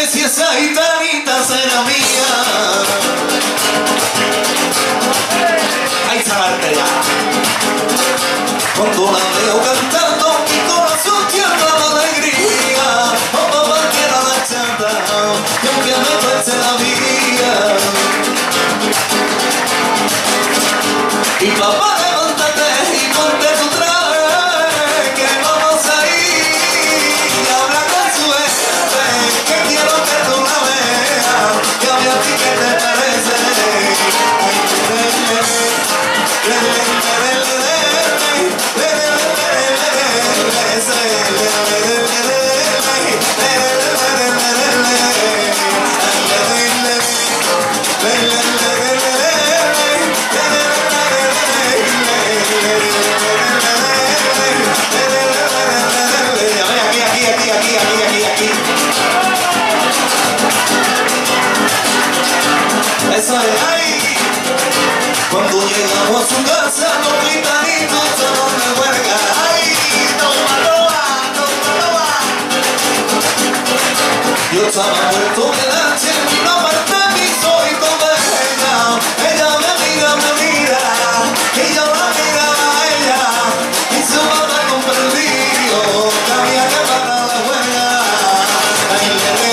ver si esa guitarrita será mía. Ahí está la arteria. Cuando la veo cantando, mi corazón tiembla de alegría. Oh, papá, quiero la chata, y aunque me cueste la vida. Y papá, levántate y ponte tu traje, que vamos a ir y habla con su jefe, que quiero que tú la veas, y a mí a ti qué te parece. Eso es ahí. Cuando llegamos a su casa, los gitanitos estaban de huelga. ¡Ay! ¡Toma, toma, toma, toma! Yo estaba muerto de la y no parte mis ojitos de ella. Ella me mira, y yo la miraba a ella. Y su mamá comprendió que había que parar la huelga. ¡Ay,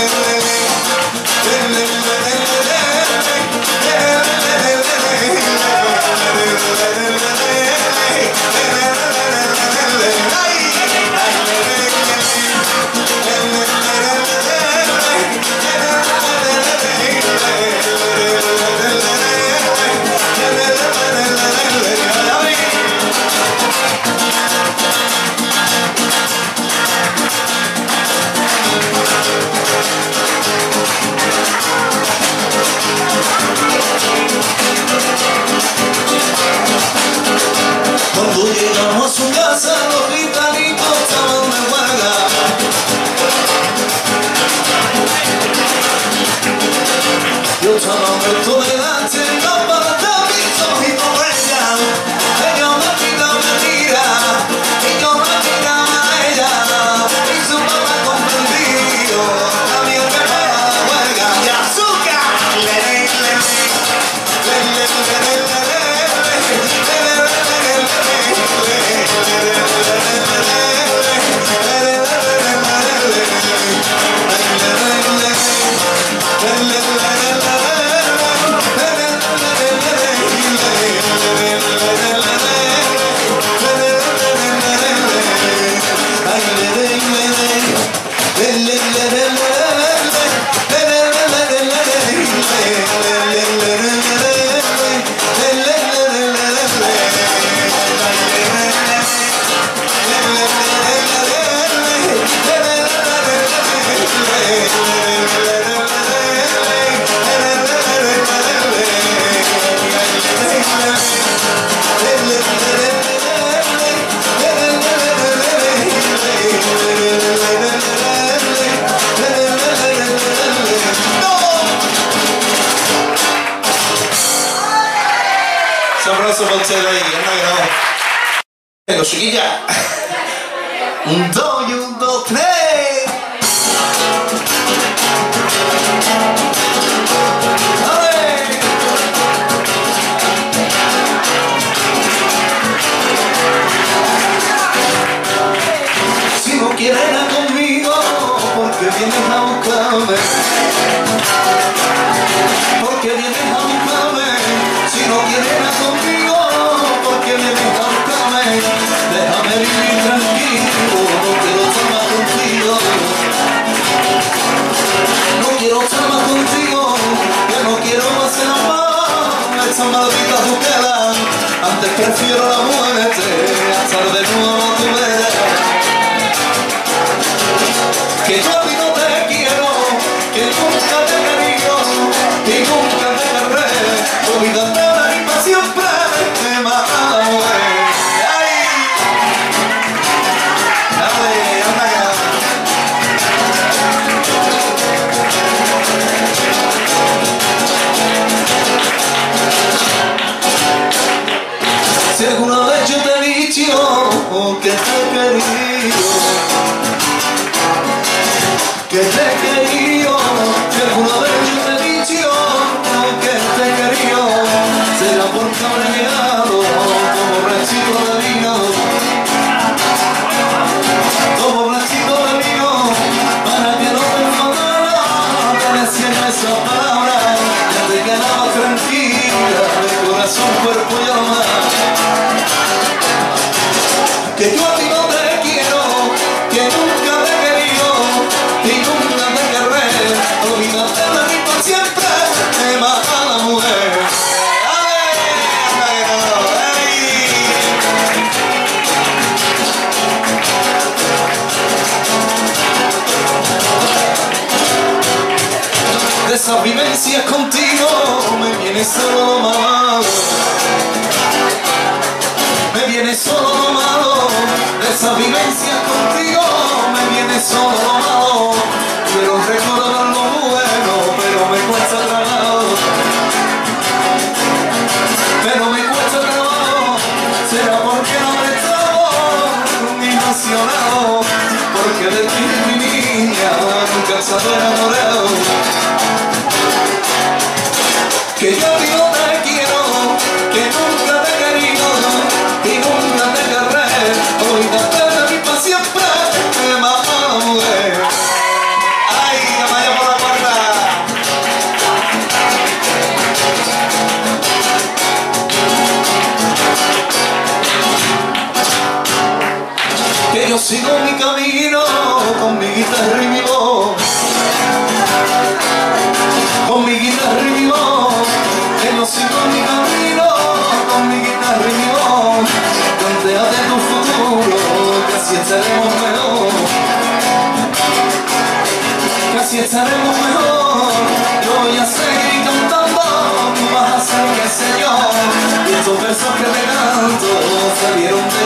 cuando llegamos a su casa, los gitanitos estaban de huelga. Yo estaba muerto delante, no para mis ojitos de ella. Ella me mira, y yo me miraba a ella. Y su mamá comprendió, había que parar la huelga. ¡Y azúcar! Un abrazo para ustedes ahí, anda que no. Venga, chiquilla. 1, 2 y 1, 2, 3. Si no quieres ir conmigo, porque vienes a buscarme. Porque vienes a buscarme. Si no quieres ir conmigo, porque vienes a buscarme. Déjame vivir tranquilo, no quiero estar más contigo. No quiero estar más contigo, que no quiero más el amor. Esa maldita tutela, antes prefiero la muerte a estar de nuevo a tu vera. Que yo a ti no te quiero, que nunca te he querido y nunca te querré. Olvídate ahora y para siempre te mataré. ¡Ay! ¡Dale, anda ya! Si alguna vez yo te he dicho que te he querido, que te he querido, esas vivencias contigo me viene solo lo malo. Me viene solo lo malo. De esas vivencias contigo me viene solo lo malo. Quiero recordar lo bueno, pero me cuesta trabajo. Pero me cuesta trabajo. Será porque no me estaba ni emocionado. Porque de ti, mi niña, nunca se ha enamorado. Que yo digo te quiero, que nunca te he querido y nunca te querré. Hoy date de mí para siempre, me mamé. Ay, que vaya por la puerta. Que yo sigo mi camino con mi guitarra y mi voz. Con mi guitarra y mi voz. Que yo sigo mi camino con mi guitarra y mi voz. Plantéate tu futuro, que así estaremos mejor. Que así estaremos mejor. Yo voy a seguir cantando, tú vas a ser qué sé yo. Y estos versos que te canto salieron de